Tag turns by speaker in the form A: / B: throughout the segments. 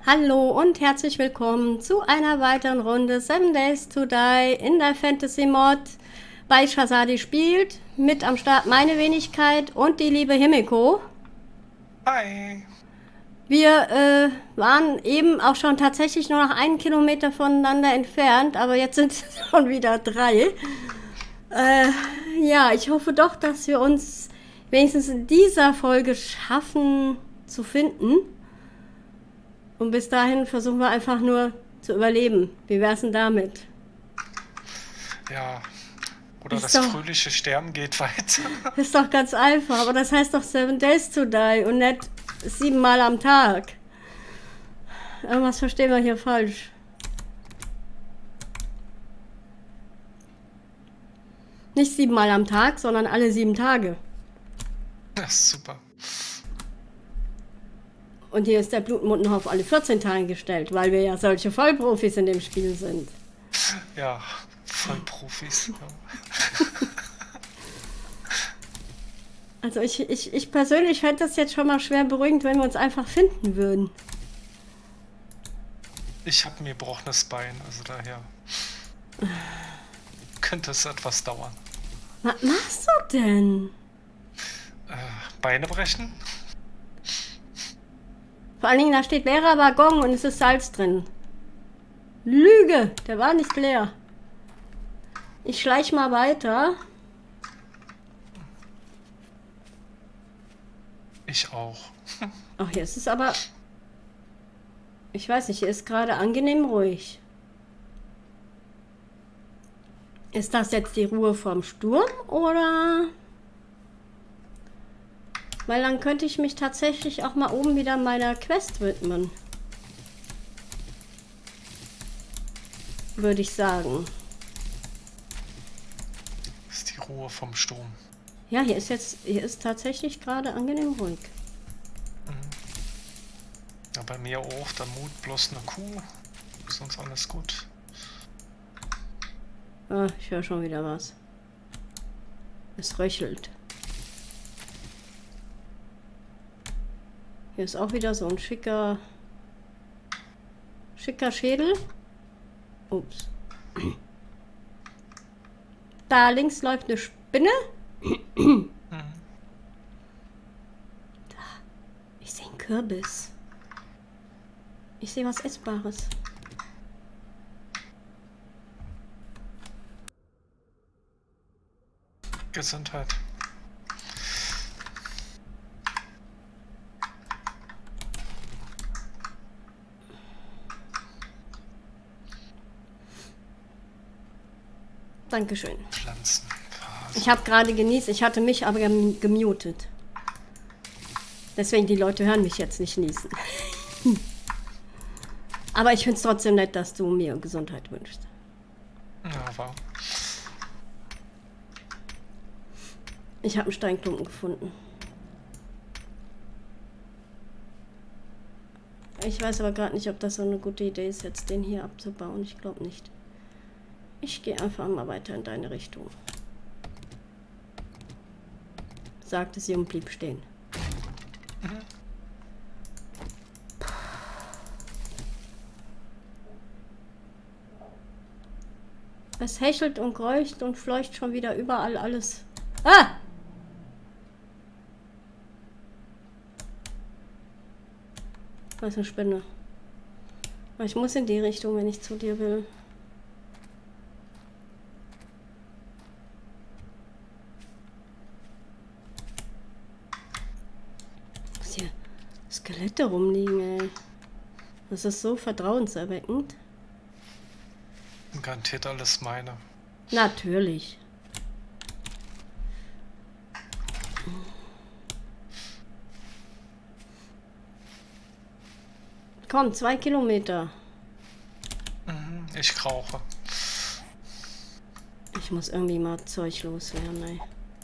A: Hallo und herzlich willkommen zu einer weiteren Runde 7 Days to Die in der Fantasy Mod bei Shazadi spielt. Mit am Start meine Wenigkeit und die liebe Himiko.
B: Hi.
A: Wir waren eben auch schon tatsächlich nur noch 1 Kilometer voneinander entfernt, aber jetzt sind es schon wieder 3. Ja, ich hoffe doch, dass wir uns wenigstens in dieser Folge schaffen zu finden. Und bis dahin versuchen wir einfach nur zu überleben. Wie wär's denn damit?
B: Ja, oder
A: Ist
B: das
A: doch,
B: fröhliche Sterben geht weiter.
A: ist doch ganz einfach, aber das heißt doch 7 Days to Die und nicht 7 Mal am Tag. Irgendwas verstehen wir hier falsch. Nicht 7 Mal am Tag, sondern alle 7 Tage.
B: Das ist super.
A: Und hier ist der Blutmond noch auf alle 14 Tage gestellt, weil wir ja solche Vollprofis in dem Spiel sind.
B: Ja, voll Profis. Ja.
A: Also ich persönlich fände das jetzt schon mal schwer beruhigend, wenn wir uns einfach finden würden.
B: Ich habe mir gebrochenes Bein, also daher könnte es etwas dauern.
A: Was machst du denn?
B: Beine brechen?
A: Vor allen Dingen, da steht leerer Waggon und es ist Salz drin. Lüge, der war nicht leer. Ich schleich mal weiter.
B: Ich auch.
A: Ach, hier ist es aber... Ich weiß nicht, hier ist gerade angenehm ruhig. Ist das jetzt die Ruhe vorm Sturm oder... Weil dann könnte ich mich tatsächlich auch mal oben wieder meiner Quest widmen. Würde ich sagen.
B: Das ist die Ruhe vom Sturm.
A: Ja, hier ist tatsächlich gerade angenehm ruhig.
B: Ja, bei mir auch, der Mut bloß eine Kuh. Sonst alles gut.
A: Ah, ich höre schon wieder was. Es röchelt. Hier ist auch wieder so ein schicker Schädel. Ups. Da links läuft eine Spinne. Da. Ich sehe einen Kürbis. Ich sehe was Essbares.
B: Gesundheit.
A: Dankeschön.
B: Pflanzen.
A: Ich habe gerade genießt, ich hatte mich aber gemutet. Deswegen, die Leute hören mich jetzt nicht niesen. Aber ich finde es trotzdem nett, dass du mir Gesundheit wünschst.
B: Ja, war.
A: Ich habe einen Steinklumpen gefunden. Ich weiß aber gerade nicht, ob das so eine gute Idee ist, jetzt den hier abzubauen. Ich glaube nicht. Ich gehe einfach mal weiter in deine Richtung. Sagte sie und blieb stehen. Es hechelt und keucht und fleucht schon wieder überall alles. Ah! Was eine Spinne. Ich muss in die Richtung, wenn ich zu dir will. Was hier Skelette rumliegen, ey. Das ist so vertrauenserweckend.
B: Garantiert alles meine.
A: Natürlich. Komm, 2 Kilometer.
B: Ich rauche.
A: Ich muss irgendwie mal Zeug loswerden, ey.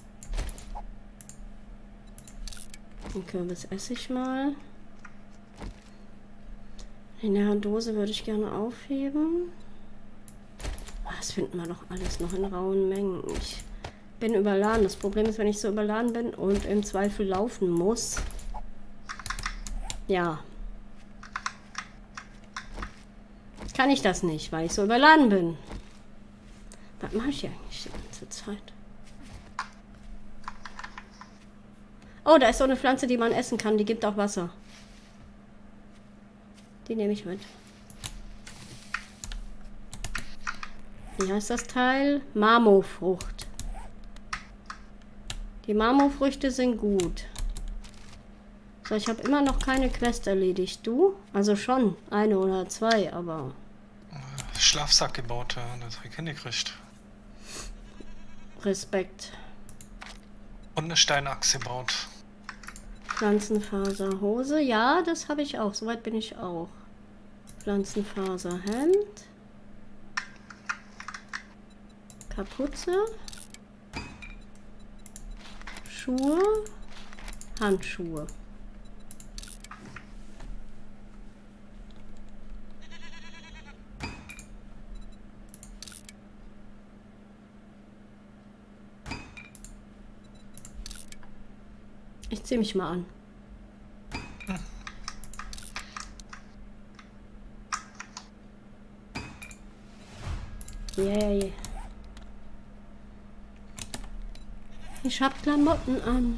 A: Den Kürbis esse ich mal. In der Dose würde ich gerne aufheben. Das finden wir doch alles noch in rauen Mengen. Ich bin überladen. Das Problem ist, wenn ich so überladen bin und im Zweifel laufen muss. Ja. kann ich das nicht, weil ich so überladen bin. Was mache ich eigentlich die ganze Zeit? Oh, da ist so eine Pflanze, die man essen kann. Die gibt auch Wasser. Die nehme ich mit. Wie heißt das Teil? Marmorfrucht. Die Marmorfrüchte sind gut. So, ich habe immer noch keine Quest erledigt. Du? Also schon. Eine oder zwei, aber...
B: Schlafsack gebaut, ja. Das habe ich hingekriegt.
A: Respekt.
B: Und eine Steinachse gebaut.
A: Pflanzenfaserhose. Ja, das habe ich auch. Soweit bin ich auch. Pflanzenfaserhemd. Kapuze. Schuhe. Handschuhe. Ich ziehe mich mal an. Yay. Ich hab Klamotten an.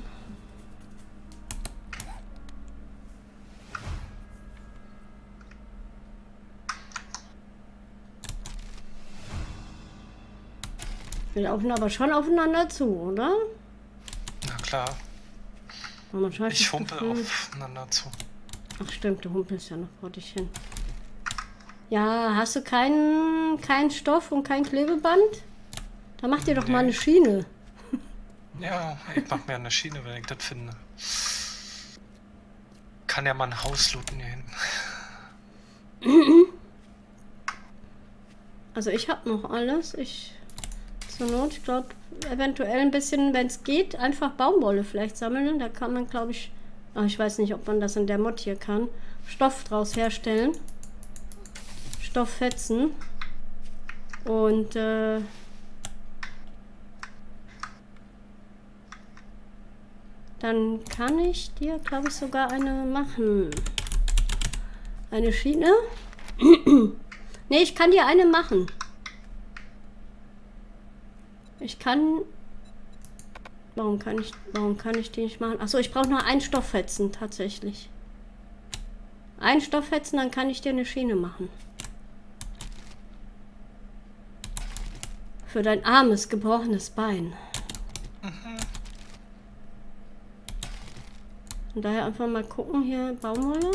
A: Wir laufen aber schon aufeinander zu, oder?
B: Na klar. Ich humpel aufeinander zu.
A: Ach stimmt, du humpelst ja noch vor dich hin. Ja, hast du keinen Stoff und kein Klebeband? Da mach dir doch mal eine Schiene.
B: Ja, ich mach mir eine Schiene, wenn ich das finde. Kann ja mal ein Haus looten hier hinten.
A: Also ich habe noch alles. Zur Not, ich glaube, eventuell ein bisschen, wenn es geht, einfach Baumwolle vielleicht sammeln. Da kann man, glaube ich, ich weiß nicht, ob man das in der Mod hier kann, Stoff draus herstellen. Stofffetzen. Und dann kann ich dir, glaube ich, sogar eine machen. Eine Schiene. Ne, ich kann dir eine machen. Ich kann... Warum kann ich die nicht machen? Achso, ich brauche noch einen Stofffetzen, tatsächlich. Einen Stofffetzen, dann kann ich dir eine Schiene machen. Für dein armes, gebrochenes Bein. Und daher einfach mal gucken, hier Baumwolle.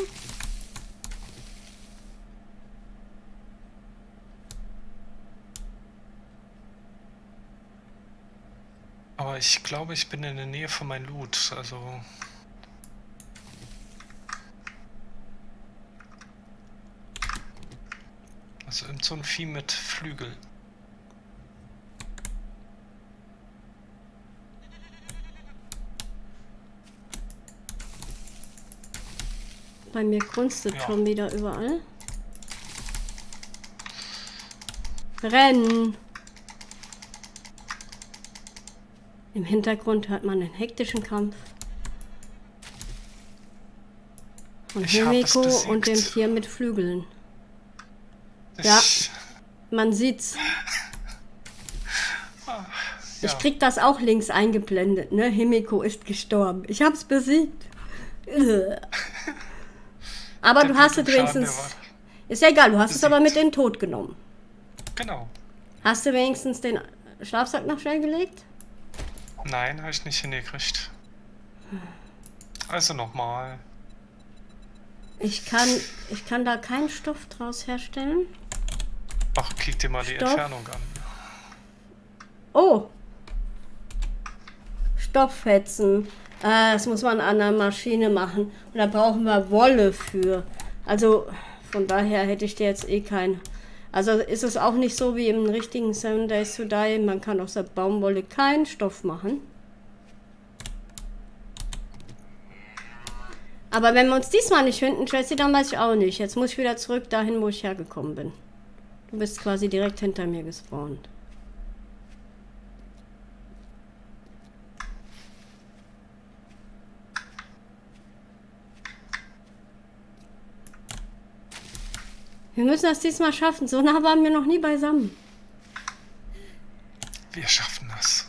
B: Aber ich glaube, ich bin in der Nähe von meinem Loot, also... Also so ein Vieh mit Flügel.
A: Bei mir grunzt schon wieder überall. Rennen! Im Hintergrund hört man einen hektischen Kampf. Von Himiko und dem Tier mit Flügeln. Ja, man sieht's. Ich krieg das auch links eingeblendet, ne? Himiko ist gestorben. Ich hab's besiegt. Aber du hast es wenigstens... Ist ja egal, du hast es aber mit in den Tod genommen.
B: Genau.
A: Hast du wenigstens den Schlafsack noch schnell gelegt?
B: Nein, habe ich nicht hingekriegt. Also nochmal.
A: Ich kann da keinen Stoff draus herstellen.
B: Ach, kick dir mal die Entfernung an.
A: Oh! Stofffetzen. Das muss man an einer Maschine machen. Und da brauchen wir Wolle für. Also, von daher hätte ich dir jetzt eh keinen. Also ist es auch nicht so wie im richtigen 7 Days to Die. Man kann aus der Baumwolle keinen Stoff machen. Aber wenn wir uns diesmal nicht finden, Tracy, dann weiß ich auch nicht. Jetzt muss ich wieder zurück dahin, wo ich hergekommen bin. Du bist quasi direkt hinter mir gespawnt. Wir müssen das diesmal schaffen. So nah waren wir noch nie beisammen.
B: Wir schaffen das.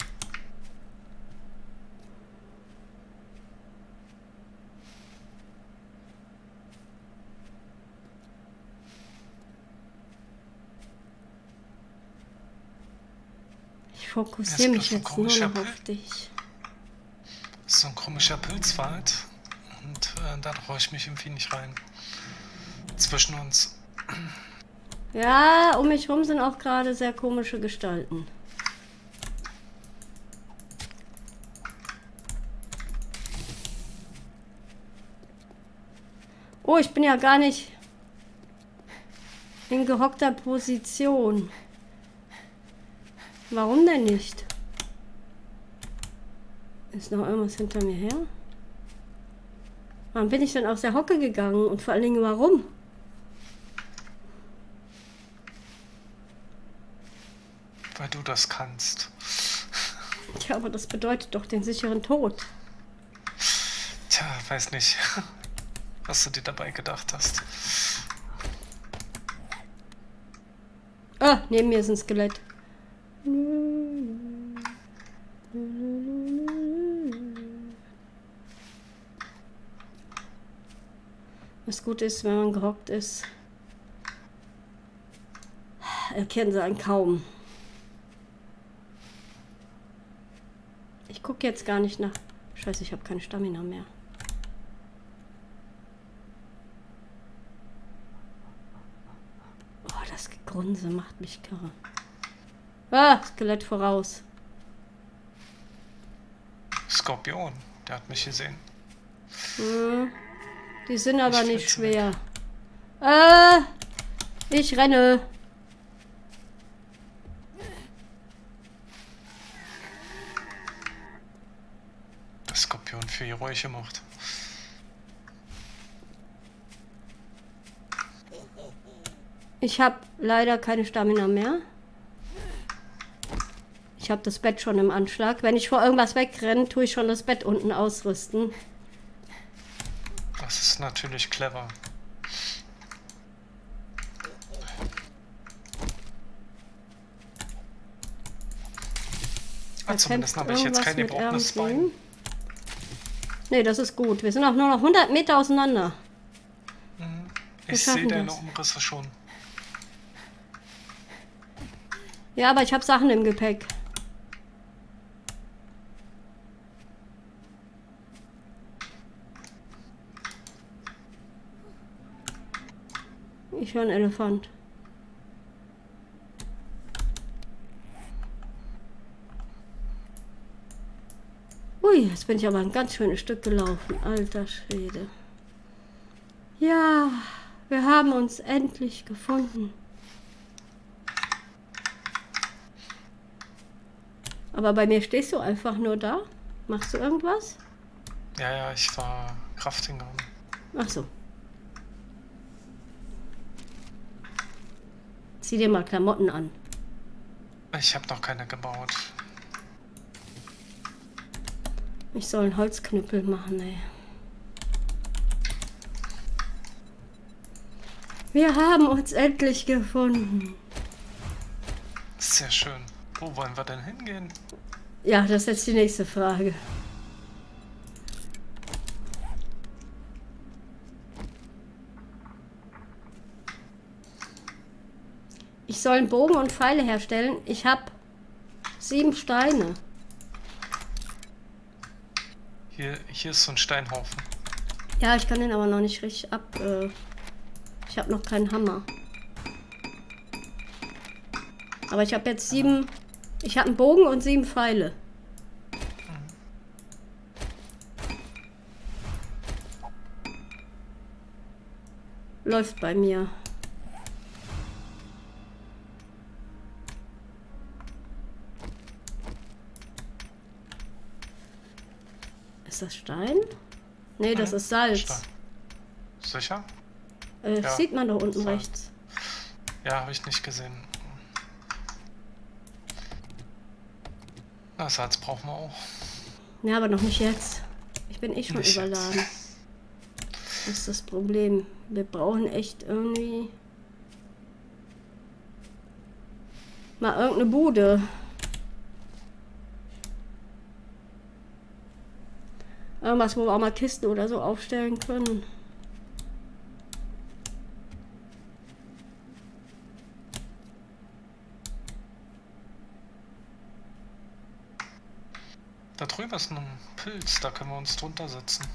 A: Ich fokussiere mich jetzt nur noch auf dich.
B: Das ist so ein komischer Pilzwald. Und da traue ich mich irgendwie nicht rein. Zwischen uns.
A: Ja, um mich rum sind auch gerade sehr komische Gestalten. Oh, ich bin ja gar nicht in gehockter Position. Warum denn nicht? Ist noch irgendwas hinter mir her? Warum bin ich denn aus der Hocke gegangen? Und vor allen Dingen, warum?
B: Weil du das kannst.
A: Tja, aber das bedeutet doch den sicheren Tod.
B: Tja, weiß nicht, was du dir dabei gedacht hast.
A: Ah, neben mir ist ein Skelett. Was gut ist, wenn man gehockt ist, erkennen sie einen kaum. Ich gucke jetzt gar nicht nach. Scheiße, ich habe keine Stamina mehr. Oh, das Gegrunse macht mich kirre. Ah, Skelett voraus.
B: Skorpion, der hat mich gesehen.
A: Die sind aber
B: Ich
A: nicht
B: find's
A: schwer. Ich renne.
B: Der Skorpion für Geräusche macht.
A: Ich habe leider keine Stamina mehr. Ich habe das Bett schon im Anschlag. Wenn ich vor irgendwas wegrenne, tue ich schon das Bett unten ausrüsten.
B: Das ist natürlich clever. Zumindest habe ich jetzt kein gebrochenes Bein.
A: Nee, das ist gut. Wir sind auch nur noch 100 Meter auseinander.
B: Ich sehe deine Umrisse schon.
A: Ja, aber ich habe Sachen im Gepäck. Ich höre einen Elefant. Ui, jetzt bin ich aber ein ganz schönes Stück gelaufen. Alter Schwede. Ja, wir haben uns endlich gefunden. Aber bei mir stehst du einfach nur da. Machst du irgendwas?
B: Ja, ich war Crafting an.
A: Ach so. Zieh dir mal Klamotten an.
B: Ich habe noch keine gebaut.
A: Ich soll einen Holzknüppel machen, ey. Wir haben uns endlich gefunden.
B: Sehr schön. Wo wollen wir denn hingehen?
A: Ja, das ist jetzt die nächste Frage. Ich soll einen Bogen und Pfeile herstellen. Ich habe 7 Steine.
B: Hier ist so ein Steinhaufen.
A: Ja, ich kann den aber noch nicht richtig ich habe noch keinen Hammer. Aber ich habe jetzt 7... Ich habe einen Bogen und 7 Pfeile. Läuft bei mir. Ist das Stein? Nee, das ist Salz.
B: Stein. Sicher?
A: Das sieht man da unten
B: Salz.
A: rechts.
B: Ja, habe ich nicht gesehen. Na, Salz brauchen wir auch.
A: Ja, aber noch nicht jetzt. Ich bin eh schon
B: Nicht
A: überladen.
B: jetzt.
A: Das ist das Problem. Wir brauchen echt irgendwie... Mal irgendeine Bude. Irgendwas, wo wir auch mal Kisten oder so aufstellen können.
B: Da drüben ist ein Pilz, da können wir uns drunter setzen.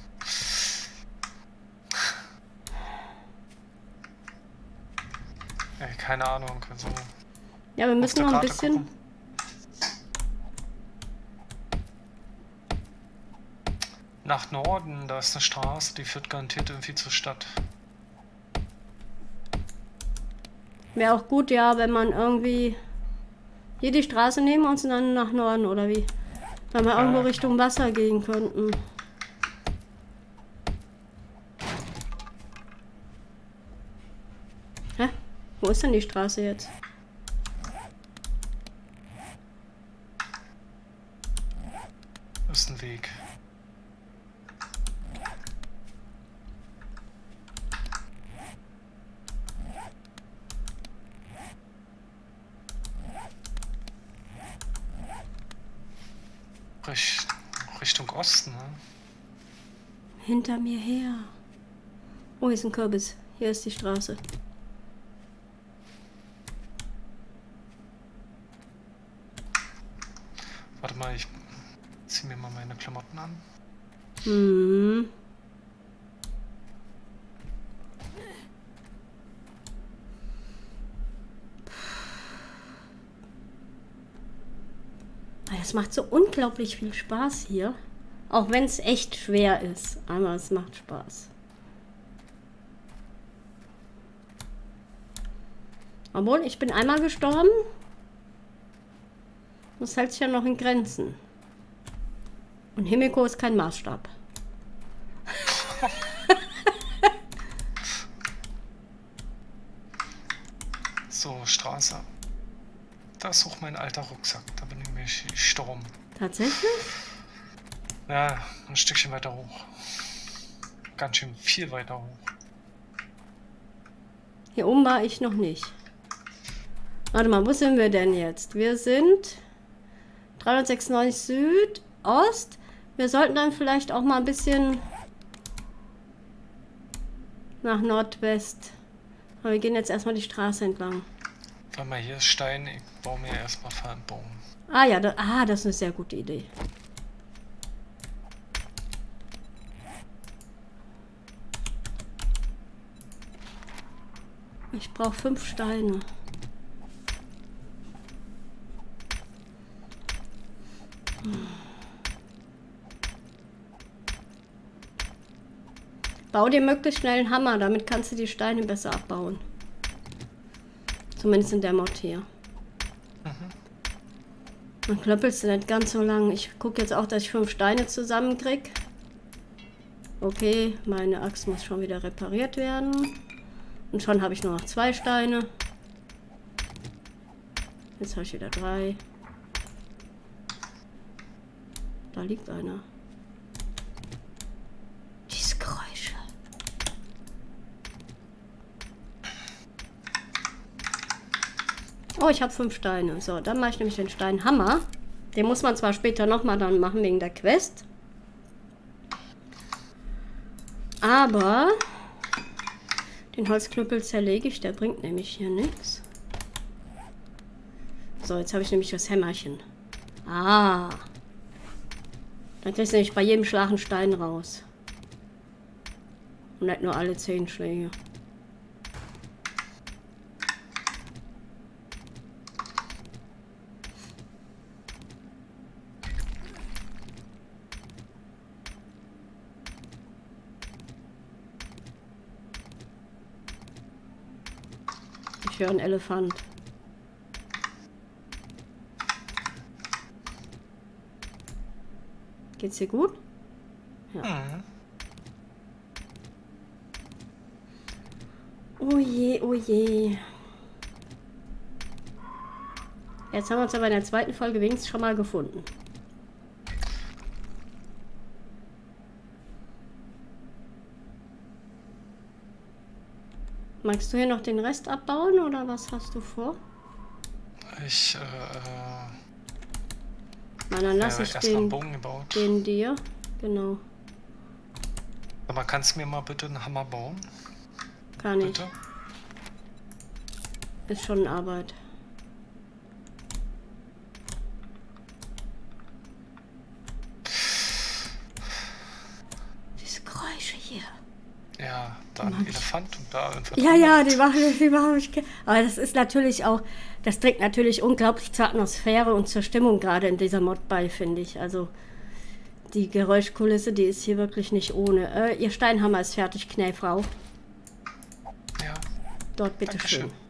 B: Ey, keine Ahnung. Also
A: Ja, wir müssen noch ein bisschen...
B: gucken. Nach Norden, da ist eine Straße, die führt garantiert irgendwie zur Stadt.
A: Wäre auch gut, ja, wenn man irgendwie hier die Straße nehmen und dann nach Norden, oder wie? Wenn wir irgendwo Richtung Wasser gehen könnten. Hä? Wo ist denn die Straße jetzt?
B: Das ist ein Weg. Richtung Osten, ne?
A: Hinter mir her. Oh, hier ist ein Kürbis. Hier ist die Straße.
B: Warte mal, ich zieh mir mal meine Klamotten an.
A: Hm. Es macht so unglaublich viel Spaß hier. Auch wenn es echt schwer ist. Aber es macht Spaß. Obwohl, ich bin einmal gestorben. Das hält sich ja noch in Grenzen. Und Himiko ist kein Maßstab.
B: So, Straße. Da ist auch mein alter Rucksack. Da bin ich nämlich gestorben.
A: Tatsächlich?
B: Ja, ein Stückchen weiter hoch. Ganz schön viel weiter hoch.
A: Hier oben war ich noch nicht. Warte mal, wo sind wir denn jetzt? Wir sind 396 Südost. Wir sollten dann vielleicht auch mal ein bisschen nach Nordwest. Aber wir gehen jetzt erstmal die Straße entlang.
B: Warte mal, hier ist Stein. Ich baue mir erstmal einen Baum.
A: Ah ja, das ist eine sehr gute Idee. Ich brauche 5 Steine. Bau dir möglichst schnell einen Hammer, damit kannst du die Steine besser abbauen. Zumindest in der Mod hier. Dann klöppelst du nicht ganz so lang. Ich gucke jetzt auch, dass ich 5 Steine zusammenkriege. Okay, meine Axt muss schon wieder repariert werden. Und schon habe ich nur noch 2 Steine. Jetzt habe ich wieder 3. Da liegt einer. Diese Geräusche. Oh, ich habe 5 Steine. So, dann mache ich nämlich den Steinhammer. Den muss man zwar später nochmal dann machen wegen der Quest. Aber den Holzknüppel zerlege ich. Der bringt nämlich hier nichts. So, jetzt habe ich nämlich das Hämmerchen. Ah. Dann kriegst du nämlich bei jedem Schlag einen Stein raus. Und nicht nur alle 10 Schläge. Ich höre einen Elefant. Geht's dir gut? Ja.
B: Mhm.
A: Oh je, oh je. Jetzt haben wir uns aber in der zweiten Folge wenigstens schon mal gefunden. Magst du hier noch den Rest abbauen oder was hast du vor?
B: Ich,
A: Na, dann lasse ich
B: erstmal einen Bogen gebaut.
A: den dir. Genau.
B: Aber kannst du mir mal bitte einen Hammer bauen?
A: Kann ich.
B: Bitte?
A: Ist schon Arbeit. Diese Geräusche hier.
B: Ja, da ein Elefant und da ein
A: Ja, ja, die machen mich. Aber das ist natürlich auch, das trägt natürlich unglaublich zur Atmosphäre und zur Stimmung gerade in dieser Mod bei, finde ich. Also die Geräuschkulisse, die ist hier wirklich nicht ohne. Ihr Steinhammer ist fertig, Knäfrau.
B: Ja.
A: Dort bitteschön.
B: Dankeschön.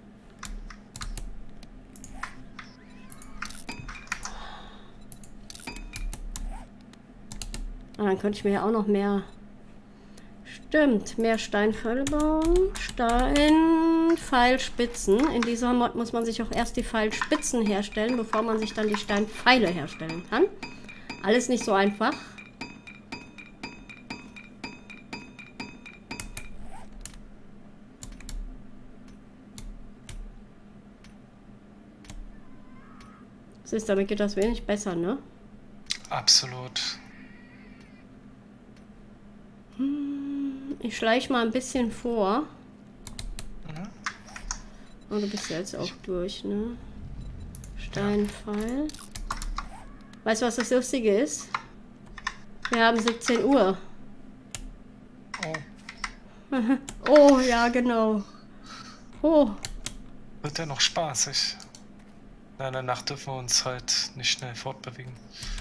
A: Und dann könnte ich mir ja auch noch mehr. Stimmt, mehr Steinpfeile bauen. Steinpfeilspitzen. In dieser Mod muss man sich auch erst die Pfeilspitzen herstellen, bevor man sich dann die Steinpfeile herstellen kann. Alles nicht so einfach. Siehst, damit geht das wenig besser, ne?
B: Absolut.
A: Ich schleiche mal ein bisschen vor.
B: Mhm.
A: Oh, du bist ja jetzt auch durch, ne? Steinpfeil. Weißt du, was das Lustige ist? Wir haben 17 Uhr.
B: Oh.
A: Oh, ja, genau. Oh.
B: Wird ja noch spaßig. In der Nacht dürfen wir uns halt nicht schnell fortbewegen.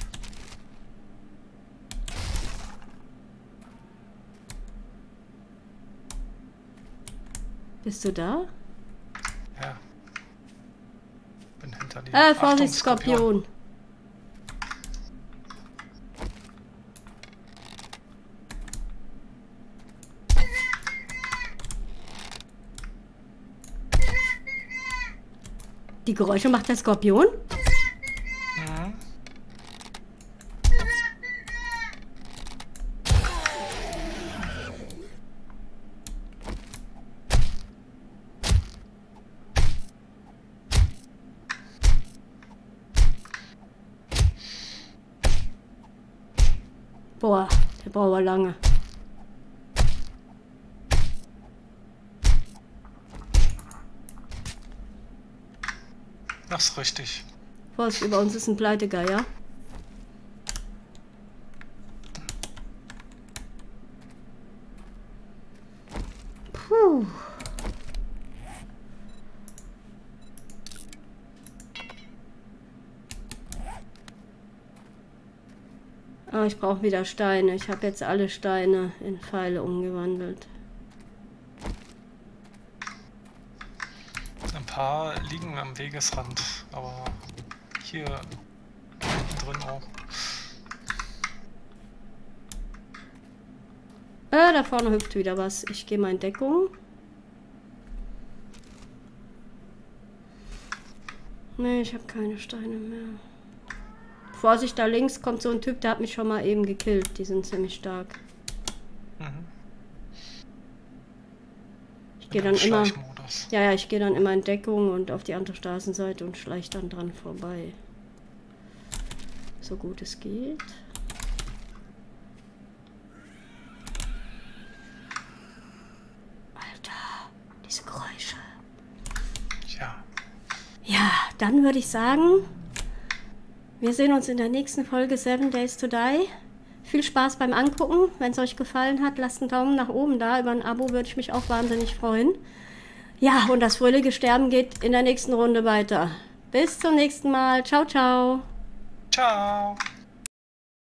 A: Bist du da?
B: Ja. Bin hinter dir.
A: Vorsicht, Skorpion. Die Geräusche macht der Skorpion?
B: Mhm.
A: Boah, der braucht aber lange.
B: Das ist richtig.
A: Vorsicht, über uns ist ein Pleitegeier. Puh. Ah, ich brauche wieder Steine. Ich habe jetzt alle Steine in Pfeile umgewandelt.
B: Ein paar liegen am Wegesrand, aber hier drin auch.
A: Da vorne hüpft wieder was. Ich gehe mal in Deckung. Nee, ich habe keine Steine mehr. Vorsicht, da links kommt so ein Typ, der hat mich schon mal eben gekillt. Die sind ziemlich stark.
B: Mhm.
A: Ich gehe dann immer.
B: Schleichmodus.
A: Ja, ich gehe dann immer in Deckung und auf die andere Straßenseite und schleiche dann dran vorbei. So gut es geht. Alter, diese Geräusche.
B: Ja.
A: Ja, dann würde ich sagen, wir sehen uns in der nächsten Folge 7 Days to Die. Viel Spaß beim Angucken. Wenn es euch gefallen hat, lasst einen Daumen nach oben da. Über ein Abo würde ich mich auch wahnsinnig freuen. Ja, und das fröhliche Sterben geht in der nächsten Runde weiter. Bis zum nächsten Mal. Ciao, ciao.
B: Ciao.